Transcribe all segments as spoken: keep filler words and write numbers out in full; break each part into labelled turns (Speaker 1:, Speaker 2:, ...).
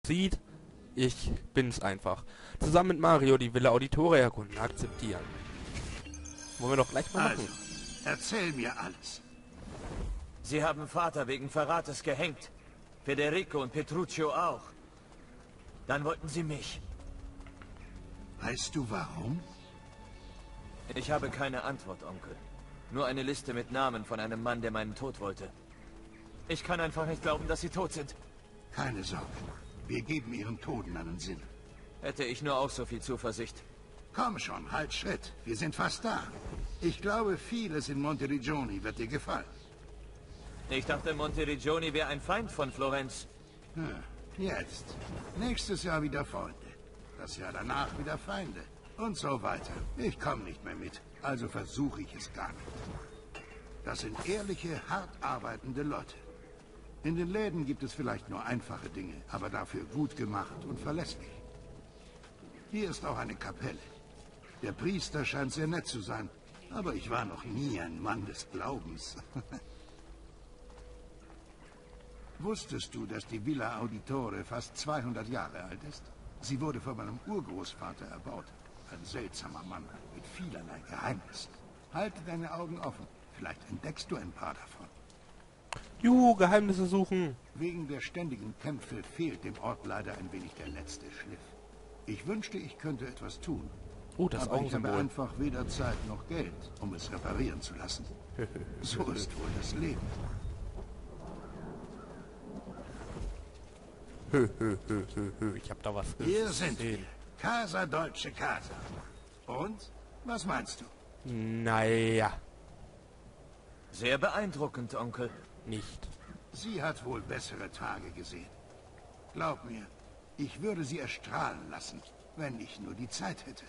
Speaker 1: sieht, ich bin's einfach. Zusammen mit Mario die Villa Auditore erkunden. Akzeptieren. Wollen wir doch gleich mal
Speaker 2: Also,
Speaker 1: machen.
Speaker 2: erzähl mir alles.
Speaker 3: Sie haben Vater wegen Verrates gehängt. Federico und Petruccio auch. Dann wollten sie mich.
Speaker 2: Weißt du warum?
Speaker 3: Ich habe keine Antwort, Onkel. Nur eine Liste mit Namen von einem Mann, der meinen Tod wollte. Ich kann einfach nicht glauben, dass sie tot sind.
Speaker 2: Keine Sorge. Wir geben ihren Toten einen Sinn.
Speaker 3: Hätte ich nur auch so viel Zuversicht.
Speaker 2: Komm schon, halt Schritt. Wir sind fast da. Ich glaube, vieles in Monteriggioni wird dir gefallen.
Speaker 3: Ich dachte, Monteriggioni wäre ein Feind von Florenz.
Speaker 2: Hm, jetzt. Nächstes Jahr wieder Freunde. Das Jahr danach wieder Feinde. Und so weiter. Ich komme nicht mehr mit. Also versuche ich es gar nicht. Das sind ehrliche, hart arbeitende Leute. In den Läden gibt es vielleicht nur einfache Dinge, aber dafür gut gemacht und verlässlich. Hier ist auch eine Kapelle. Der Priester scheint sehr nett zu sein, aber ich war noch nie ein Mann des Glaubens. Wusstest du, dass die Villa Auditore fast zweihundert Jahre alt ist? Sie wurde von meinem Urgroßvater erbaut. Ein seltsamer Mann mit vielerlei Geheimnissen. Halte deine Augen offen. Vielleicht entdeckst du ein paar davon.
Speaker 1: Juhu, Geheimnisse suchen.
Speaker 2: Wegen der ständigen Kämpfe fehlt dem Ort leider ein wenig der letzte Schliff. Ich wünschte, ich könnte etwas tun.
Speaker 1: Oh, das
Speaker 2: Aber ich habe
Speaker 1: Augensymbol.
Speaker 2: einfach weder Zeit noch Geld, um es reparieren zu lassen. So ist wohl das Leben.
Speaker 1: Hö, hö, hö, hö, hö. Ich hab da was
Speaker 2: Hier sind wir.
Speaker 1: gesehen.
Speaker 2: Casa Dolce Casa. Und? Was meinst du?
Speaker 1: Naja,
Speaker 3: Sehr beeindruckend, Onkel.
Speaker 1: nicht.
Speaker 2: Sie hat wohl bessere Tage gesehen. Glaub mir, ich würde sie erstrahlen lassen, wenn ich nur die Zeit hätte.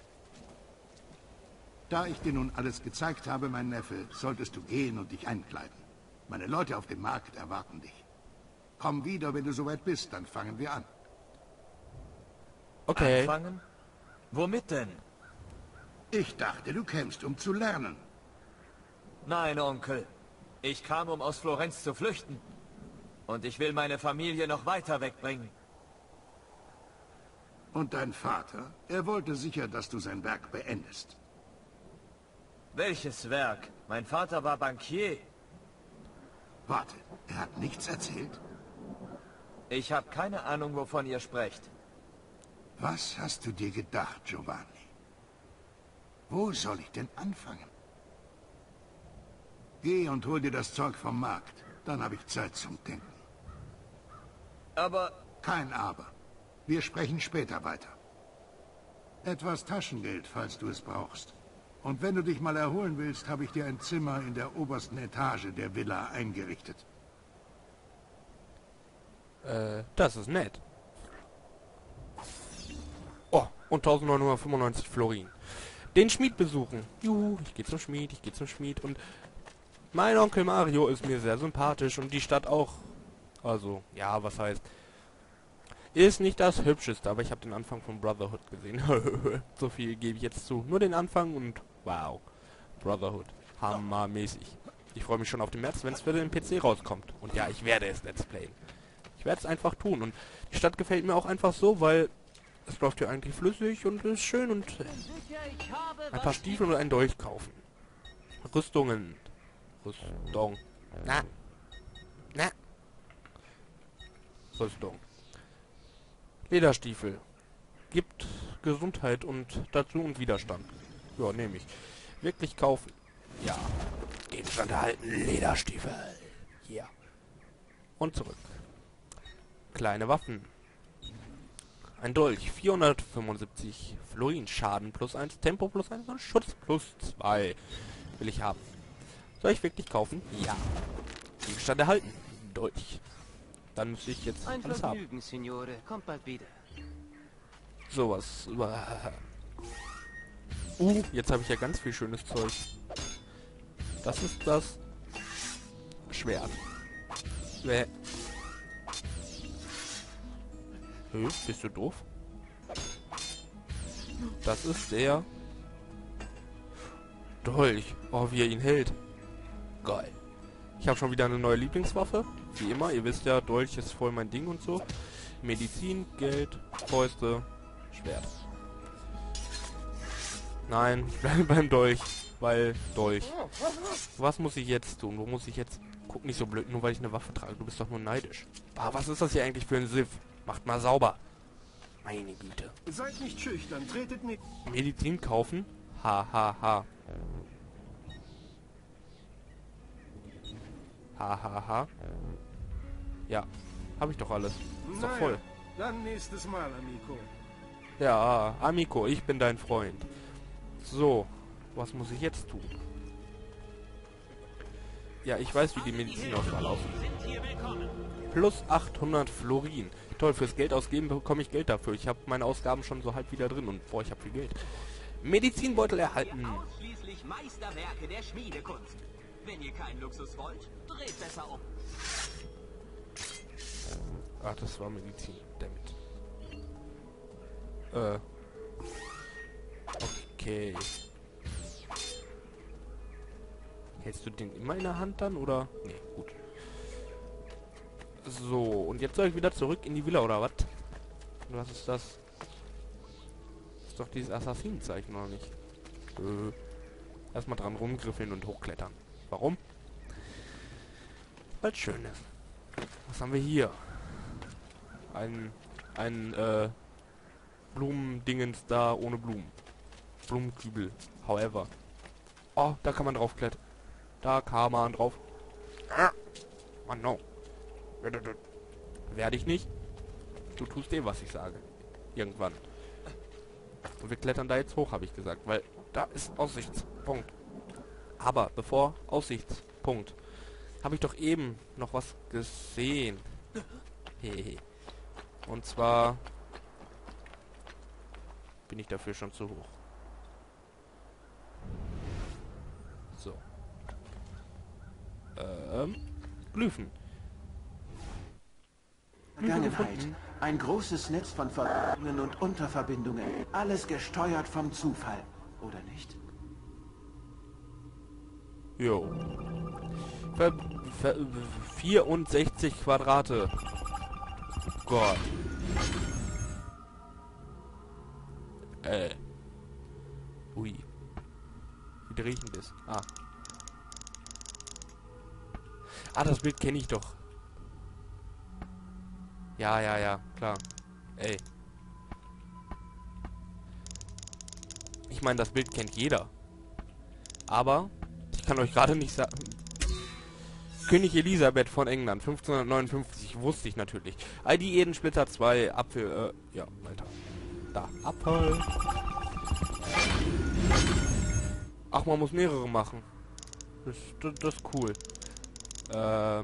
Speaker 2: Da ich dir nun alles gezeigt habe, mein Neffe, solltest du gehen und dich einkleiden. Meine Leute auf dem Markt erwarten dich. Komm wieder, wenn du soweit bist, dann fangen wir an.
Speaker 1: Okay.
Speaker 3: Anfangen? Womit denn?
Speaker 2: Ich dachte, du kämst, um zu lernen.
Speaker 3: Nein, Onkel. Ich kam, um aus Florenz zu flüchten. Und ich will meine Familie noch weiter wegbringen.
Speaker 2: Und dein Vater, er wollte sicher, dass du sein Werk beendest.
Speaker 3: Welches Werk? Mein Vater war Bankier.
Speaker 2: Warte, er hat nichts erzählt?
Speaker 3: Ich habe keine Ahnung, wovon ihr sprecht.
Speaker 2: Was hast du dir gedacht, Giovanni? Wo soll ich denn anfangen? Geh und hol dir das Zeug vom Markt. Dann habe ich Zeit zum Denken.
Speaker 3: Aber
Speaker 2: Kein Aber. Wir sprechen später weiter. Etwas Taschengeld, falls du es brauchst. Und wenn du dich mal erholen willst, habe ich dir ein Zimmer in der obersten Etage der Villa eingerichtet.
Speaker 1: Äh, das ist nett. Oh, und neunzehnhundertfünfundneunzig Florin. Den Schmied besuchen. Juhu, ich gehe zum Schmied, ich gehe zum Schmied. Und mein Onkel Mario ist mir sehr sympathisch und die Stadt auch. Also, ja, was heißt... Ist nicht das Hübscheste, aber ich habe den Anfang von Brotherhood gesehen. So viel gebe ich jetzt zu. Nur den Anfang und wow. Brotherhood. Hammermäßig. Ich freue mich schon auf den März, wenn es für den P C rauskommt. Und ja, ich werde es Let's Playen. Ich werde es einfach tun. Und die Stadt gefällt mir auch einfach so, weil es läuft hier eigentlich flüssig und ist schön. Und ein paar Stiefel und einen Dolch kaufen. Rüstungen. Rüstung. Na. Na. Rüstung. Lederstiefel. Gibt Gesundheit und dazu und Widerstand. Ja, nehme ich. Wirklich kaufen. Ja. Gegenstand erhalten. Lederstiefel. Hier. Und zurück. Kleine Waffen. Ein Dolch. vierhundertfünfundsiebzig Florin. Schaden plus eins. Tempo plus eins. Und Schutz plus zwei. Will ich haben. Soll ich wirklich kaufen? Ja. Gegenstand erhalten. Dolch. Dann müsste ich jetzt
Speaker 4: Ein
Speaker 1: alles haben.
Speaker 4: Vergnügen, Signore. Kommt bald wieder.
Speaker 1: Sowas. Uh, jetzt habe ich ja ganz viel schönes Zeug. Das ist das Schwert. Bäh. Hö, bist du doof? Das ist der Dolch. Oh, wie er ihn hält. Geil. Ich habe schon wieder eine neue Lieblingswaffe. Wie immer, ihr wisst ja, Dolch ist voll mein Ding und so. Medizin, Geld, Fäuste, Schwert. Nein, ich bleibe beim Dolch. Weil Dolch. Was muss ich jetzt tun? Wo muss ich jetzt... Guck nicht so blöd, nur weil ich eine Waffe trage. Du bist doch nur neidisch. Ah, was ist das hier eigentlich für ein Siff? Macht mal sauber. Meine Güte.
Speaker 5: Seid nicht schüchtern, tretet nicht.
Speaker 1: Medizin kaufen? Ha, ha, ha. Ha, ha, ha. Ja, habe ich doch alles. Ist doch voll.
Speaker 5: Dann nächstes Mal, Amico.
Speaker 1: Ja, Amico, ich bin dein Freund. So, was muss ich jetzt tun? Ja, ich weiß, wie die Medizinauswahl aussieht. Plus achthundert Florin. Toll, fürs Geld ausgeben bekomme ich Geld dafür. Ich habe meine Ausgaben schon so halb wieder drin und boah, ich habe viel Geld. Medizinbeutel erhalten.
Speaker 6: Ausschließlich Meisterwerke der Schmiedekunst. Wenn ihr keinen Luxus wollt, dreht besser um.
Speaker 1: Ach, das war Medizin. Damit. Äh. Okay. Hältst du den immer in der Hand dann, oder? Nee, gut. So, und jetzt soll ich wieder zurück in die Villa, oder was? Was ist das? Das ist doch dieses Assassinenzeichen, oder nicht? Äh. Erstmal dran rumgriffeln und hochklettern. Warum? Weil es schön ist. Was haben wir hier? Ein, ein, äh, Blumendingens da ohne Blumen. Blumenkübel. However. Oh, da kann man draufklettern. Da kann man drauf. Ah, Mann, no. Werde ich nicht. Du tust eh, was ich sage. Irgendwann. Und wir klettern da jetzt hoch, habe ich gesagt. Weil da ist Aussichtspunkt. Aber bevor Aussichtspunkt, habe ich doch eben noch was gesehen. Hehe. Und zwar bin ich dafür schon zu hoch. So. Ähm. Glyphen.
Speaker 7: Vergangenheit. Ein großes Netz von Verbindungen und Unterverbindungen. Alles gesteuert vom Zufall. Oder nicht?
Speaker 1: Jo. Ver, ver, vierundsechzig Quadrate. Gott. Äh. Ui. Wie riechen das? Ah. Ah, das Bild kenne ich doch. Ja, ja, ja, klar. Ey. Ich meine, das Bild kennt jeder. Aber ich kann euch gerade nicht sagen. König Elisabeth von England, fünfzehnhundertneunundfünfzig, wusste ich natürlich. I D Edensplitter zwei, Apfel, äh, ja, weiter. Da, Apfel. Ach, man muss mehrere machen. Das, das, das ist cool. Ähm.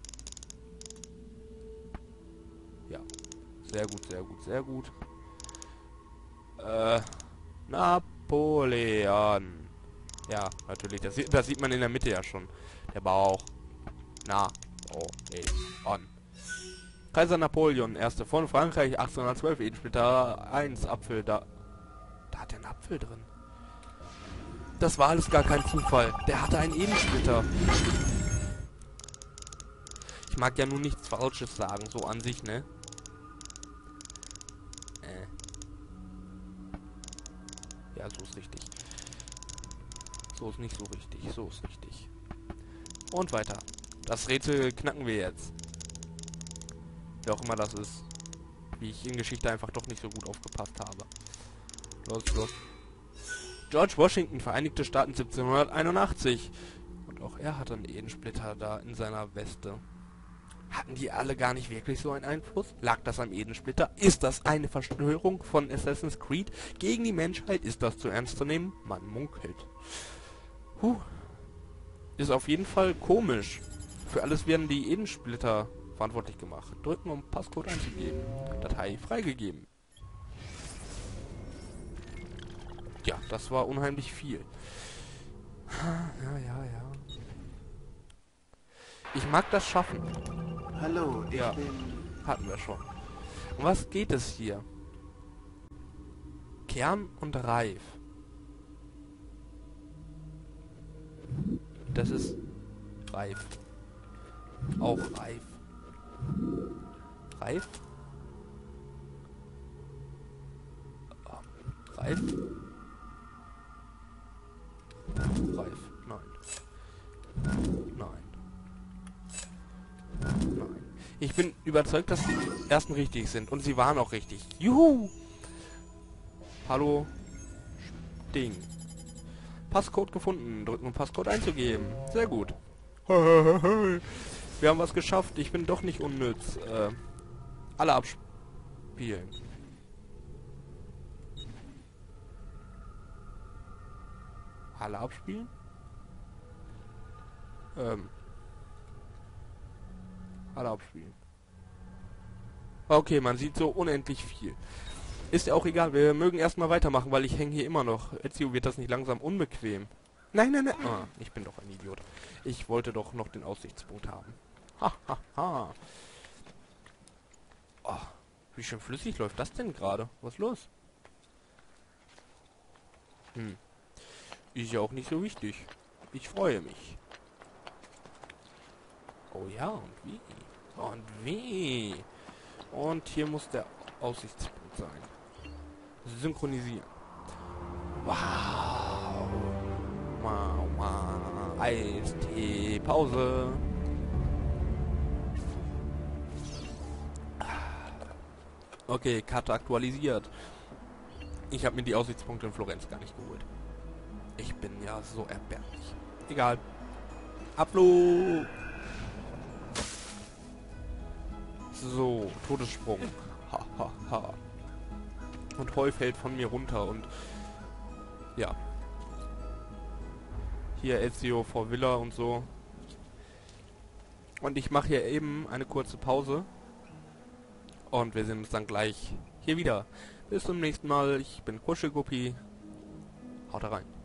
Speaker 1: Ja. Sehr gut, sehr gut, sehr gut. Äh. Napoleon. Ja, natürlich. Das, das sieht man in der Mitte ja schon. Der Bauch. Na. Oh, ey. On. Kaiser Napoleon, erste von Frankreich, achtzehnhundertzwölf, Edensplitter eins, Apfel, da. Da hat er einen Apfel drin. Das war alles gar kein Zufall. Der hatte einen Edensplitter. Ich mag ja nun nichts Falsches sagen, so an sich, ne? Äh. Ja, so ist richtig. So ist nicht so richtig, so ist richtig. Und weiter. Das Rätsel knacken wir jetzt. Wer auch immer das ist. Wie ich in Geschichte einfach doch nicht so gut aufgepasst habe. Los, los. George Washington, Vereinigte Staaten siebzehnhunderteinundachtzig. Und auch er hat einen Edensplitter da in seiner Weste. Hatten die alle gar nicht wirklich so einen Einfluss? Lag das am Edensplitter? Ist das eine Verschwörung von Assassin's Creed gegen die Menschheit? Ist das zu ernst zu nehmen? Man munkelt. Huh. Ist auf jeden Fall komisch. Für alles werden die Edensplitter verantwortlich gemacht. Drücken, um Passcode einzugeben. Datei freigegeben. Ja, das war unheimlich viel. Ja, ja, ja. Ich mag das schaffen.
Speaker 7: Hallo, ich
Speaker 1: Ja.
Speaker 7: bin...
Speaker 1: Hatten wir schon. Um was geht es hier? Kern und Reif. Das ist Reif. Auch Reif. Reif? Reif? Reif. Nein. Nein. Nein. Ich bin überzeugt, dass die ersten richtig sind. Und sie waren auch richtig. Juhu! Hallo? Ding. Passcode gefunden. Drücken, um Passcode einzugeben. Sehr gut. Wir haben was geschafft. Ich bin doch nicht unnütz. Äh, alle abspielen. Alle abspielen? Ähm. Alle abspielen. Okay, man sieht so unendlich viel. Ist ja auch egal, wir mögen erstmal weitermachen, weil ich hänge hier immer noch. Ezio, wird das nicht langsam unbequem? Nein, nein, nein. Ah, ich bin doch ein Idiot. Ich wollte doch noch den Aussichtspunkt haben. Ha, ha, ha. Oh, wie schön flüssig läuft das denn gerade? Was ist los? Hm. Ist ja auch nicht so wichtig. Ich freue mich. Oh ja, und wie? Und wie? Und hier muss der Aussichtspunkt sein. Synchronisieren. Wow. Wow, wow. Eistee. Pause. Okay, Karte aktualisiert. Ich habe mir die Aussichtspunkte in Florenz gar nicht geholt. Ich bin ja so erbärmlich. Egal. Upload. So, Todessprung. Ha, ha, ha. Und Heu fällt von mir runter und... Ja. Hier Ezio vor Villa und so. Und ich mache hier eben eine kurze Pause. Und wir sehen uns dann gleich hier wieder. Bis zum nächsten Mal. Ich bin Kuschelguppi. Haut rein.